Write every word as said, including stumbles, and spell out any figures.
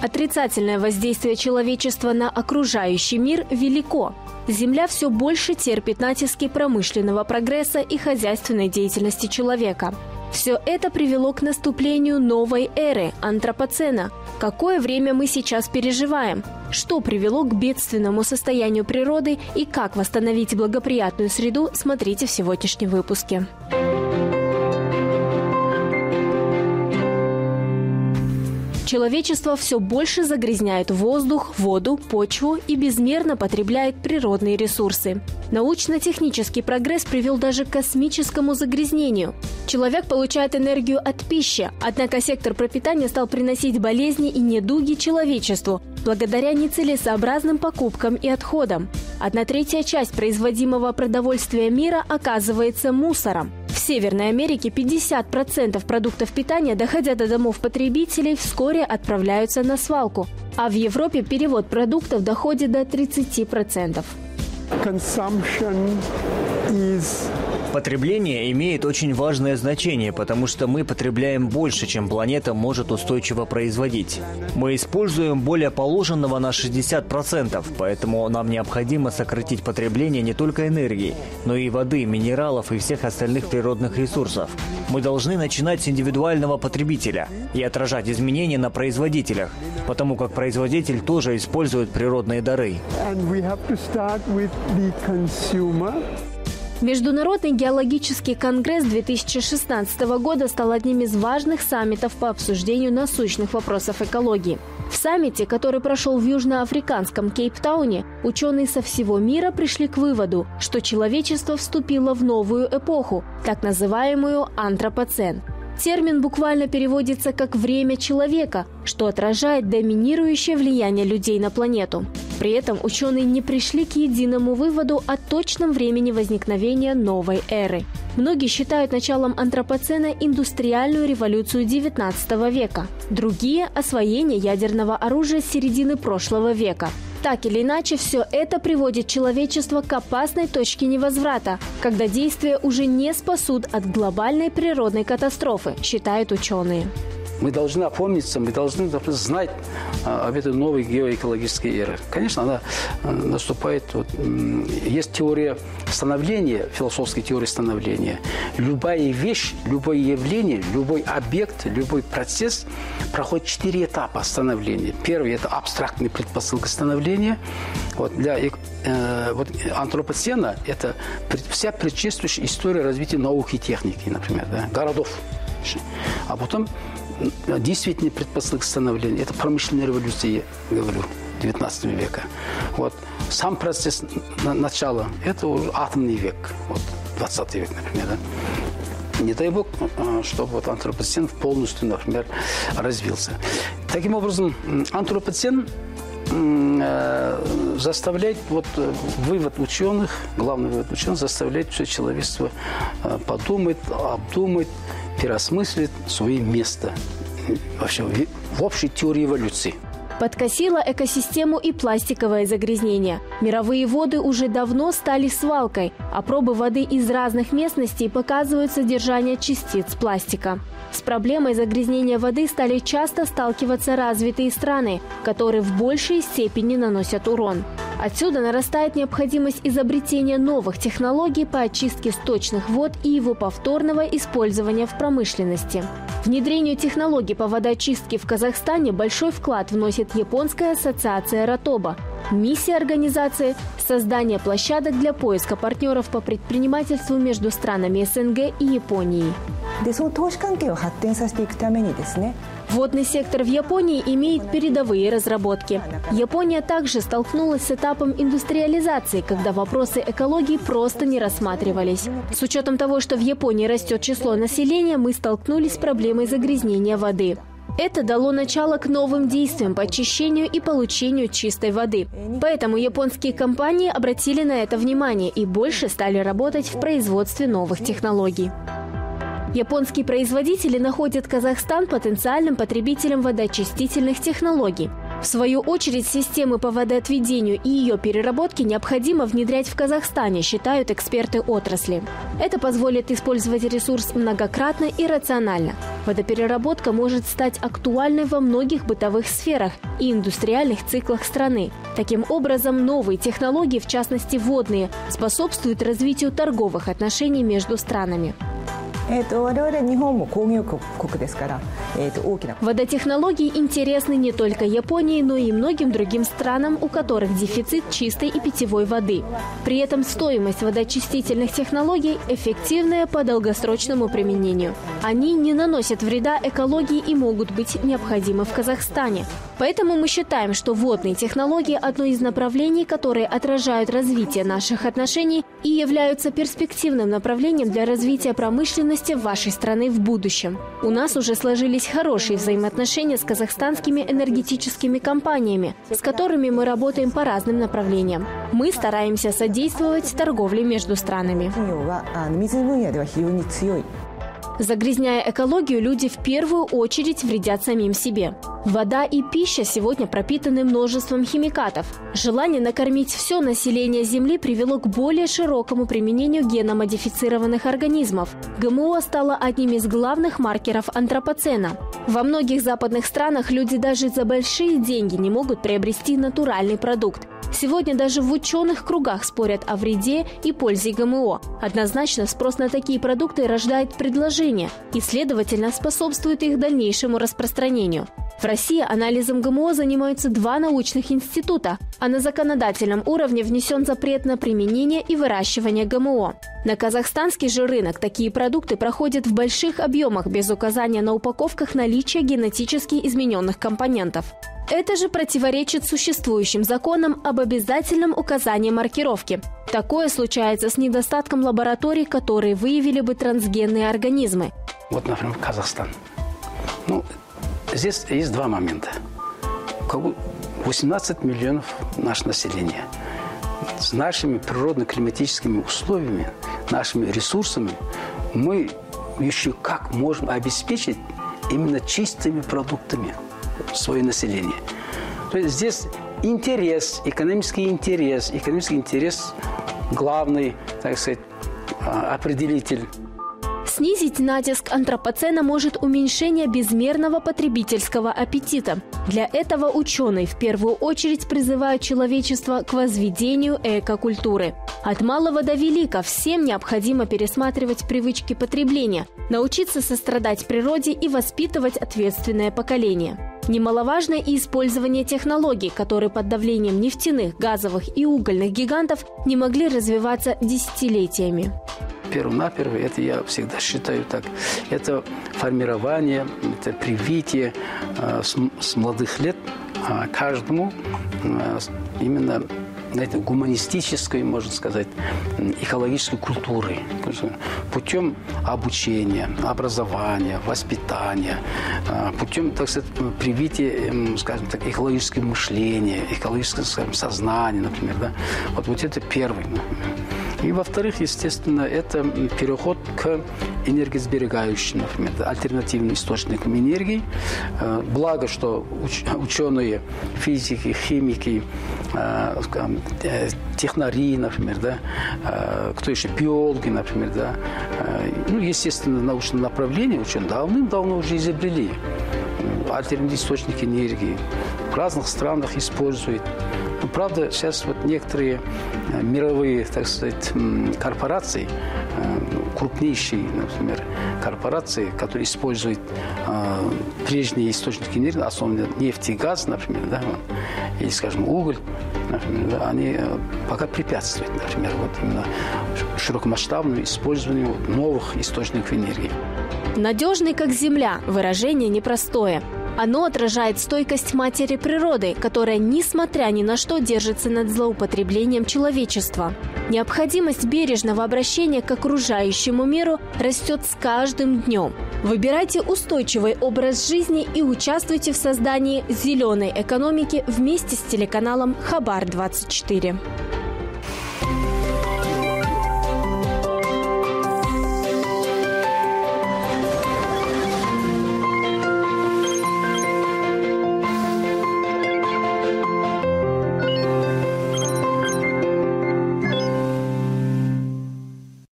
Отрицательное воздействие человечества на окружающий мир велико. Земля все больше терпит натиски промышленного прогресса и хозяйственной деятельности человека. Все это привело к наступлению новой эры – антропоцена. Какое время мы сейчас переживаем? Что привело к бедственному состоянию природы и как восстановить благоприятную среду, смотрите в сегодняшнем выпуске. Человечество все больше загрязняет воздух, воду, почву и безмерно потребляет природные ресурсы. Научно-технический прогресс привел даже к космическому загрязнению. Человек получает энергию от пищи, однако сектор пропитания стал приносить болезни и недуги человечеству благодаря нецелесообразным покупкам и отходам. Одна третья часть производимого продовольствия мира оказывается мусором. В Северной Америке пятьдесят процентов продуктов питания, доходя до домов потребителей, вскоре отправляются на свалку, а в Европе перевод продуктов доходит до тридцати процентов. Потребление имеет очень важное значение, потому что мы потребляем больше, чем планета может устойчиво производить. Мы используем более положенного на шестьдесят процентов, поэтому нам необходимо сократить потребление не только энергии, но и воды, минералов и всех остальных природных ресурсов. Мы должны начинать с индивидуального потребителя и отражать изменения на производителях, потому как производитель тоже использует природные дары. Международный геологический конгресс две тысячи шестнадцатого года стал одним из важных саммитов по обсуждению насущных вопросов экологии. В саммите, который прошел в южноафриканском Кейптауне, ученые со всего мира пришли к выводу, что человечество вступило в новую эпоху, так называемую антропоцен. Термин буквально переводится как «время человека», что отражает доминирующее влияние людей на планету. При этом ученые не пришли к единому выводу о точном времени возникновения новой эры. Многие считают началом антропоцена индустриальную революцию девятнадцатого века, другие – освоение ядерного оружия с середины прошлого века. Так или иначе, все это приводит человечество к опасной точке невозврата, когда действия уже не спасут от глобальной природной катастрофы, считают ученые. Мы должны опомниться, мы должны знать об этой новой геоэкологической эре. Конечно, она наступает... Вот, есть теория становления, философская теория становления. Любая вещь, любое явление, любой объект, любой процесс проходит четыре этапа становления. Первый – это абстрактные предпосылки становления. Вот, для э, вот, антропоцена – это вся предшествующая история развития науки и техники, например, да, городов. А потом действительно предпосылки становления. Это промышленная революция, я говорю, девятнадцатого века. Вот. Сам процесс на, начала – это уже атомный век, вот, двадцатый век, например. Да? Не дай бог, чтобы вот антропоцен полностью, например, развился. Таким образом, антропоцен э, заставляет, вот, вывод ученых, главный вывод ученых, заставляет все человечество э, подумать, обдумать, переосмыслит свое место вообще в общей теории эволюции. Подкосило экосистему и пластиковое загрязнение. Мировые воды уже давно стали свалкой, а пробы воды из разных местностей показывают содержание частиц пластика. С проблемой загрязнения воды стали часто сталкиваться развитые страны, которые в большей степени наносят урон. Отсюда нарастает необходимость изобретения новых технологий по очистке сточных вод и его повторного использования в промышленности. Внедрению технологий по водоочистке в Казахстане большой вклад вносит Японская ассоциация Ротоба. Миссия организации – создание площадок для поиска партнеров по предпринимательству между странами СНГ и Японией. Водный сектор в Японии имеет передовые разработки. Япония также столкнулась с этапом индустриализации, когда вопросы экологии просто не рассматривались. С учетом того, что в Японии растет число населения, мы столкнулись с проблемой загрязнения воды. Это дало начало к новым действиям по очищению и получению чистой воды. Поэтому японские компании обратили на это внимание и больше стали работать в производстве новых технологий. Японские производители находят Казахстан потенциальным потребителем водоочистительных технологий. В свою очередь, системы по водоотведению и ее переработке необходимо внедрять в Казахстане, считают эксперты отрасли. Это позволит использовать ресурс многократно и рационально. Водопереработка может стать актуальной во многих бытовых сферах и индустриальных циклах страны. Таким образом, новые технологии, в частности водные, способствуют развитию торговых отношений между странами. Водотехнологии интересны не только Японии, но и многим другим странам, у которых дефицит чистой и питьевой воды. При этом стоимость водоочистительных технологий эффективная по долгосрочному применению. Они не наносят вреда экологии и могут быть необходимы в Казахстане. Поэтому мы считаем, что водные технологии – одно из направлений, которые отражают развитие наших отношений и являются перспективным направлением для развития промышленности вашей страны в будущем. У нас уже сложились хорошие взаимоотношения с казахстанскими энергетическими компаниями, с которыми мы работаем по разным направлениям. Мы стараемся содействовать торговле между странами. Загрязняя экологию, люди в первую очередь вредят самим себе. Вода и пища сегодня пропитаны множеством химикатов. Желание накормить все население Земли привело к более широкому применению генно-модифицированных организмов. ГМО стало одним из главных маркеров антропоцена. Во многих западных странах люди даже за большие деньги не могут приобрести натуральный продукт. Сегодня даже в ученых кругах спорят о вреде и пользе ГМО. Однозначно, спрос на такие продукты рождает предложение и, следовательно, способствует их дальнейшему распространению. В России анализом ГМО занимаются два научных института, а на законодательном уровне внесен запрет на применение и выращивание ГМО. На казахстанский же рынок такие продукты проходят в больших объемах без указания на упаковках наличия генетически измененных компонентов. Это же противоречит существующим законам об обязательном указании маркировки. Такое случается с недостатком лабораторий, которые выявили бы трансгенные организмы. Вот, например, Казахстан. Ну, здесь есть два момента. восемнадцать миллионов наше население. С нашими природно-климатическими условиями, нашими ресурсами мы еще как можем обеспечить именно чистыми продуктами свое население. То есть здесь интерес, экономический интерес, экономический интерес главный, так сказать, определитель. Снизить натиск антропоцена может уменьшение безмерного потребительского аппетита. Для этого ученые в первую очередь призывают человечество к возведению экокультуры. От малого до велика всем необходимо пересматривать привычки потребления, научиться сострадать природе и воспитывать ответственное поколение. Немаловажно и использование технологий, которые под давлением нефтяных, газовых и угольных гигантов не могли развиваться десятилетиями. Первонаперво, это я всегда считаю так, это формирование, это привитие э, с, с молодых лет э, каждому э, именно знаете, гуманистической, можно сказать, экологической культуры. Путем обучения, образования, воспитания, путем, так сказать, привития, скажем так, экологического мышления, экологического, скажем, сознания, например. Да? Вот, вот это первый. И, во-вторых, естественно, это переход к энергосберегающим, например, альтернативным источникам энергии. Благо, что уч- ученые, физики, химики, технари, например, да, кто еще, биологи, например, да, ну, естественно, научное направление ученые давным-давно уже изобрели альтернативные источники энергии. В разных странах используют. Но, правда, сейчас вот некоторые мировые, так сказать, корпорации, крупнейшие, например, корпорации, которые используют э, прежние источники энергии, особенно нефть и газ, например, да, или, скажем, уголь, например, да, они пока препятствуют, например, вот именно широкомасштабному использованию новых источников энергии. Надежный, как земля, выражение непростое. Оно отражает стойкость матери природы, которая, несмотря ни на что, держится над злоупотреблением человечества. Необходимость бережного обращения к окружающему миру растет с каждым днем. Выбирайте устойчивый образ жизни и участвуйте в создании зеленой экономики вместе с телеканалом Хабар двадцать четыре.